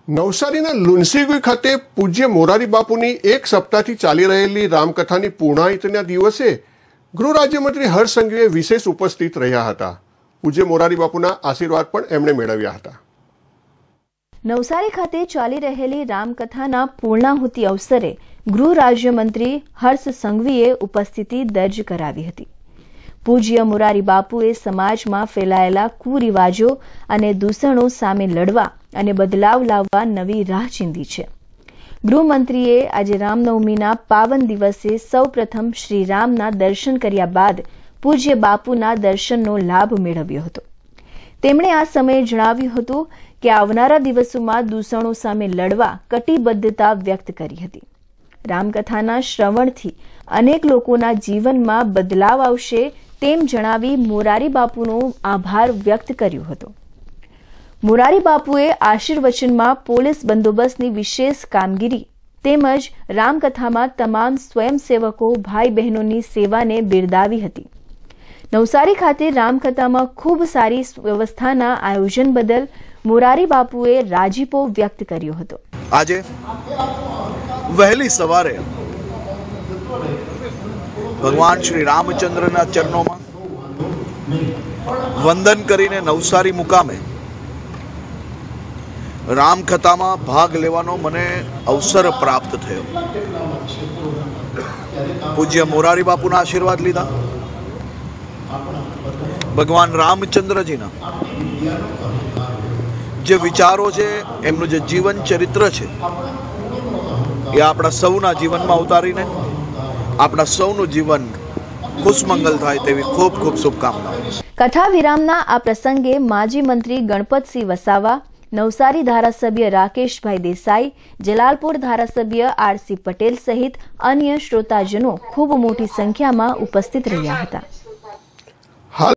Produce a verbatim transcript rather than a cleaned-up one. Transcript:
નવસારીના લુન્સીગુઈ ખાતે પૂજ્ય મોરારી બાપુની એક સપ્તાહથી ચાલી રહેલી રામકથાની પૂર્ણાહિતના દિવસે ગૃહ રાજ્યમંત્રી હર્ષ સંઘવીએ વિશેષ ઉપસ્થિત રહ્યા હતા. પૂજ્ય મોરારી બાપુના આશીર્વાદ પણ એમણે મેળવ્યા હતા. નવસારી ખાતે ચાલી રહેલી રામકથાના પૂર્ણાહુતિ અવસરે ગૃહ રાજ્યમંત્રી હર્ષ સંઘવીએ ઉપસ્થિતિ દર્જ કરાવી હતી. પૂજ્ય મોરારી બાપુએ સમાજમાં ફેલાયેલા કુરિવાજો અને દૂષણો સામે લડવા અને બદલાવ લાવવા નવી રાહ ચીંધી છે. ગૃહમંત્રીએ આજે રામનવમીના પાવન દિવસે સૌપ્રથમ શ્રી રામના દર્શન કર્યા બાદ પૂજ્ય બાપુના દર્શનનો લાભ મેળવ્યો હતો. તેમણે આ સમયે જણાવ્યું હતું કે આવનારા દિવસોમાં દૂષણો સામે લડવા કટિબદ્ધતા વ્યક્ત કરી હતી. રામકથાના શ્રવણથી અનેક લોકોના જીવનમાં બદલાવ આવશે તેમ જણાવી મોરારી બાપુનો આભાર વ્યક્ત કર્યો હતો. મોરારી બાપુએ આશીર્વચનમાં પોલીસ બંદોબસ્તની વિશેષ કામગીરી તેમજ રામકથામાં તમામ સ્વયંસેવકો ભાઈ બહેનોની સેવાને બિરદાવી હતી. નવસારી ખાતે રામકથામાં ખૂબ સારી વ્યવસ્થાના આયોજન બદલ મોરારી બાપુએ રાજીપો વ્યક્ત કર્યો હતો. આજે વહેલી સવારે ભગવાન શ્રી રામચંદ્રના ચરણોમાં વંદન કરીને નવસારી મુકામે રામકથામાં ભાગ લેવાનો મને અવસર પ્રાપ્ત થયો. પૂજ્ય મોરારી બાપુના આશીર્વાદ લીધા. ભગવાન રામચંદ્રજીના જે વિચારો છે, એમનું જે જીવન ચરિત્ર છે, એ આપણા સૌના જીવનમાં ઉતારીને આપણા સૌનું જીવન ખુશમંગલ થાય તેવી ખૂબ ખૂબ શુભકામનાઓ. કથા વિરામના આ પ્રસંગે માજી મંત્રી ગણપતસિંહ વસાવા, નવસારી ધારાસભ્ય રાકેશભાઈ દેસાઈ, જલાલપુર ધારાસભ્ય આરસી પટેલ સહિત અન્ય શ્રોતાજનો ખૂબ મોટી સંખ્યામાં ઉપસ્થિત રહ્યા હતા.